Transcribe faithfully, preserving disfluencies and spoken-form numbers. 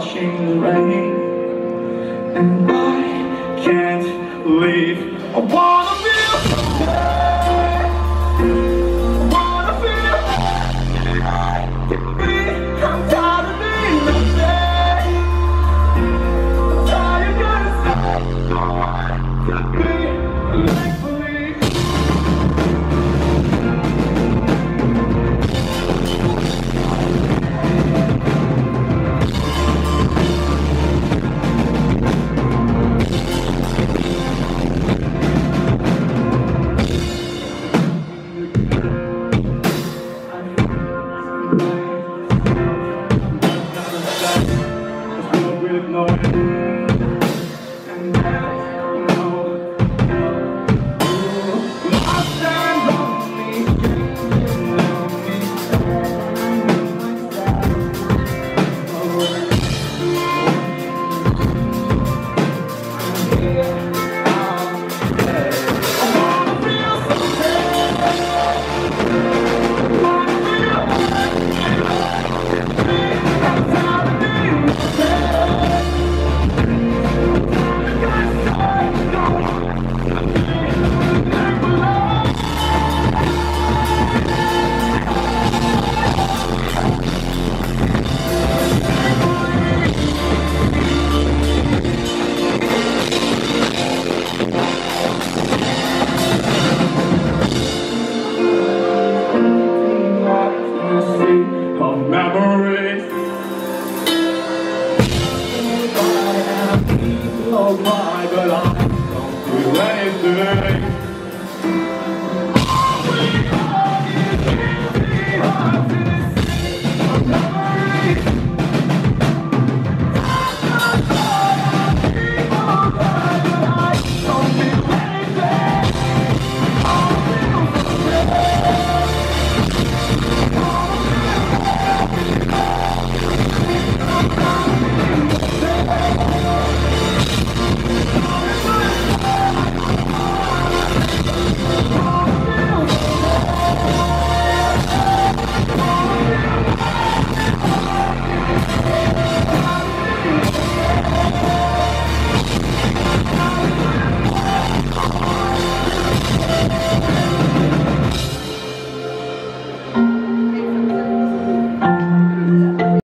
washing the rain, and I can't leave. I wanna feel someday. I wanna feel me. I'm tired of being nothing. I'm tired of being make believe. With no end, and I know you lost and lonely, lonely. I wanna feel something. I wanna feel. I'm tired of being nothing. Of memories, I am people of my, but I don't feel anything.